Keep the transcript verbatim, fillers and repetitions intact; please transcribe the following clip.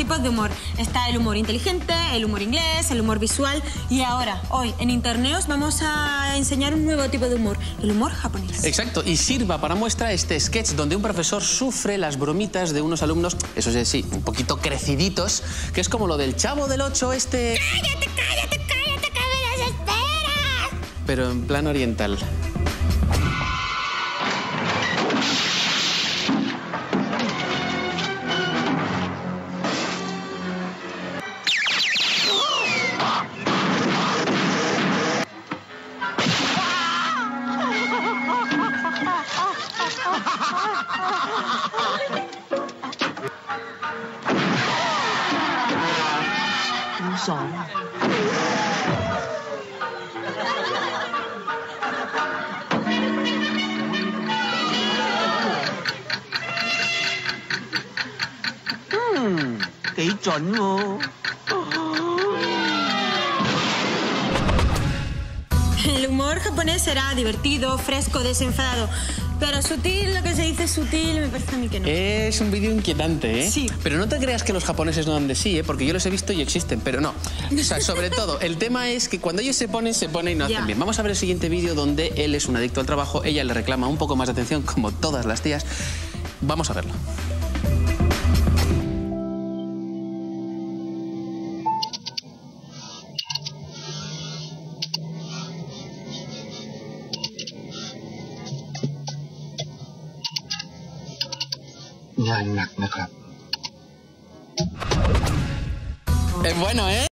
tipos de humor. Está el humor inteligente, el humor inglés, el humor visual. Y ahora, hoy, en Internet os vamos a enseñar un nuevo tipo de humor, el humor japonés. Exacto, y sirva para muestra este sketch donde un profesor sufre las bromitas de unos alumnos, eso sí, un poquito creciditos, que es como lo del Chavo del Ocho este... ¡Cállate, cállate, cállate, que me desesperas! Pero en plan oriental. Hmm, qué chongo. El humor japonés será divertido, fresco, desenfadado. Pero sutil, lo que se dice sutil, me parece a mí que no. Es un vídeo inquietante, ¿eh? Sí. Pero no te creas que los japoneses no dan de sí, ¿eh? Porque yo los he visto y existen, pero no. O sea, sobre todo, el tema es que cuando ellos se ponen, se ponen y no hacen Ya. bien. Vamos a ver el siguiente vídeo donde él es un adicto al trabajo, ella le reclama un poco más de atención, como todas las tías. Vamos a verlo. Es bueno, ¿eh?